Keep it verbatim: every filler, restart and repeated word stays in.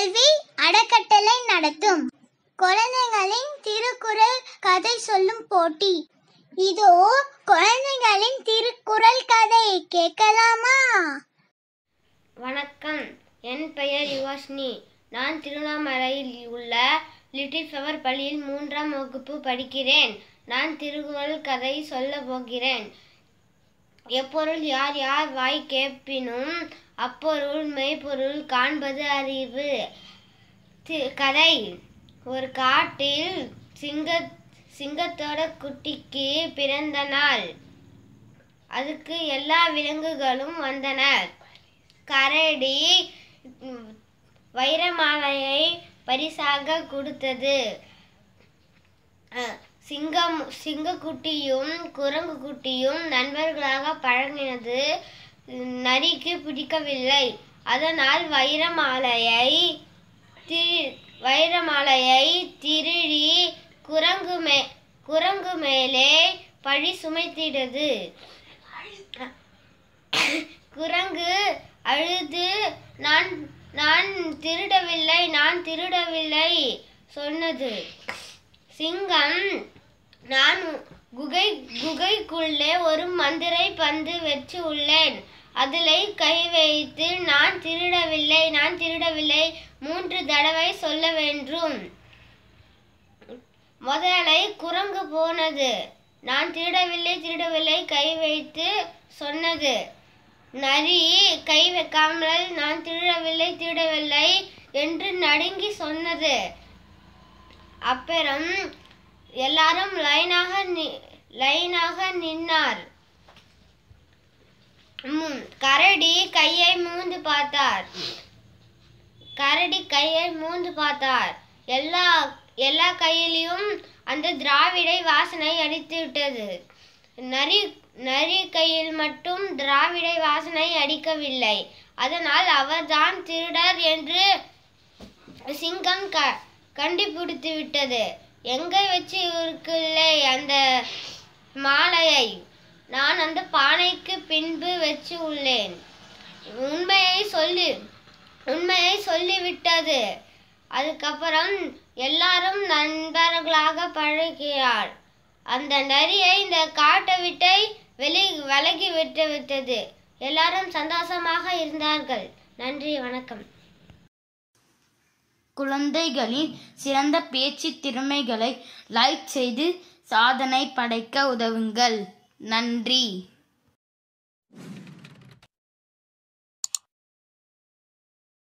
கல்வி அறக்கட்டளை நடத்தும் குழந்தைகளின் திருக்குறள் கதை சொல்லும் போட்டி. இதோ குழந்தைகளின் திருக்குறள் கதை கேட்கலாமா? வணக்கம், என் பெயர் யுவாஷினி. நான் திருவண்ணாமலையில் உள்ள லிட்டில் ஃப்ளவர் பள்ளியில் மூன்றாம் வகுப்பு படிக்கிறேன். நான் திருக்குறள் கதை சொல்ல போகிறேன். எப்பொருள் யார் யார் வாய் கேட்பினும் அப்பொருள் மெய்ப்பொருள் காண்பது அறிவு. கதை. ஒரு காட்டில் சிங்க சிங்கத்தோட குட்டிக்கு பிறந்த நாள். அதுக்கு எல்லா விலங்குகளும் வந்தனர். கரடி வைரமாலையை பரிசாக கொடுத்தது. சிங்கம் சிங்கக்குட்டியும் குரங்கு குட்டியும் நண்பர்களாக பழகினது. நரிக்கு பிடிக்கவில்லை. அதனால் வைரமாலையை வைரமாலையை திருடி குரங்கு மே குரங்கு மேலே பழி சுமைத்திடது. குரங்கு அழுது நான் நான் திருடவில்லை நான் திருடவில்லை சொன்னது. சிங்கம், நான் குகை குகைக்குள்ளே ஒரு மந்திரை பந்து வச்சு உள்ளேன். அதில் கை வைத்து நான் திருடவில்லை நான் திருடவில்லை மூன்று தடவை சொல்ல வேண்டும். முதலை குரங்கு போனது. நான் திருடவில்லை திருடவில்லை கை வைத்து சொன்னது. நரி கை வைக்காமல் நான் திருடவில்லை திருடவில்லை என்று நடுங்கி சொன்னது. அப்புறம் எல்லாரும் லைனாக லைனாக நின்னார். கரடி கையை மூந்து பார்த்தார். கரடி கையை மூந்து பார்த்தார். எல்லா எல்லா கையிலையும் அந்த திராவிடை வாசனை அடித்து விட்டது. நரி நரி கையில் மட்டும் திராவிடை வாசனை அடிக்கவில்லை. அதனால் அவர்தான் திருடர் என்று சிங்கம் க கண்டுபிடித்து விட்டது. எங்க வச்சு இருக்குல்லை அந்த மாலையை? நான் அந்த பானைக்கு பின்பு வச்சு உள்ளேன். உண்மையை சொல்லி உண்மையை சொல்லிவிட்டது. அதுக்கப்புறம் எல்லாரும் நண்பர்களாக பழகிறார். அந்த நரியை இந்த காட்டை விட்டை வெளி விலகி விட்டு விட்டது. எல்லாரும் சந்தோஷமாக இருந்தார்கள். நன்றி, வணக்கம். குழந்தைகளின் சிறந்த பேச்சு திறமைகளை லைக் செய்து சாதனை படைக்க உதவுங்கள். நன்றி.